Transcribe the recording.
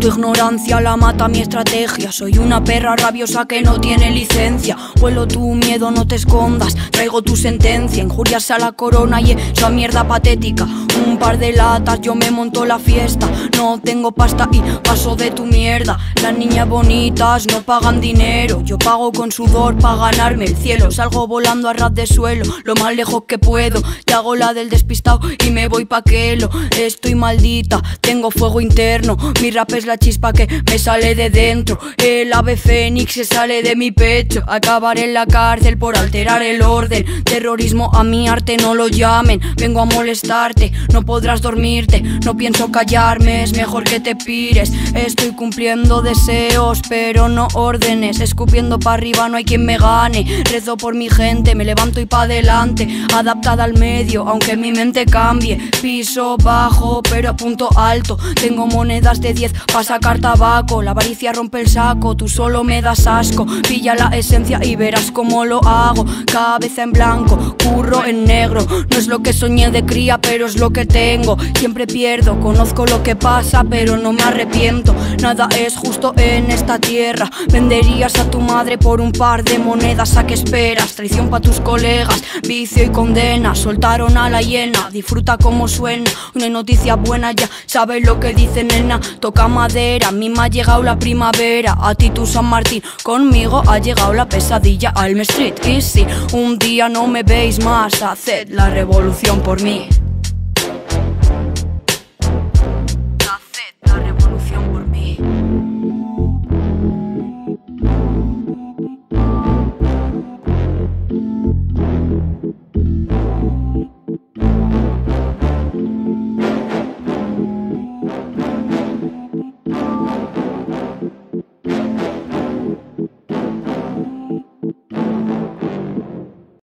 Tu ignorancia la mata mi estrategia. Soy una perra rabiosa que no tiene licencia. Huelo tu miedo, no te escondas. Traigo tu sentencia, injurias a la corona y esa mierda patética. Un par de latas, yo me monto la fiesta. No tengo pasta y paso de tu mierda. Las niñas bonitas no pagan dinero. Yo pago con sudor pa' ganarme el cielo. Salgo volando a ras de suelo, lo más lejos que puedo. Te hago la del despistado y me voy pa' Quelo. Estoy maldita, tengo fuego interno. Mi rap es la chispa que me sale de dentro. El ave fénix se sale de mi pecho. Acabar en la cárcel por alterar el orden. Terrorismo a mi arte no lo llamen. Vengo a molestarte, no podrás dormirte. No pienso callarme, es mejor que te pires. Estoy cumpliendo deseos, pero no órdenes. Escupiendo pa' arriba no hay quien me gane. Rezo por mi gente, me levanto y pa' adelante. Adaptada al medio, aunque mi mente cambie. Piso bajo, pero a punto alto. Tengo monedas de 10 pa' sacar tabaco. La avaricia rompe el saco, tú solo me das asco. Pilla la esencia y verás cómo lo hago. Cabeza en blanco, curro en negro. No es lo que soñé de cría, pero es lo que tengo. Siempre pierdo, conozco lo que pasa, pero no me arrepiento. Nada es justo en esta tierra. Venderías a tu madre por un par de monedas. ¿A qué esperas? Traición pa' tus colegas, vicio y condena. Soltaron a la hiena, disfruta como suena. Una noticia buena, ya sabes lo que dice nena. Toca madera, a mí me ha llegado la primavera. A ti tu San Martín, conmigo ha llegado la pesadilla. Alm Street, y si un día no me veis más, haced la revolución por mí.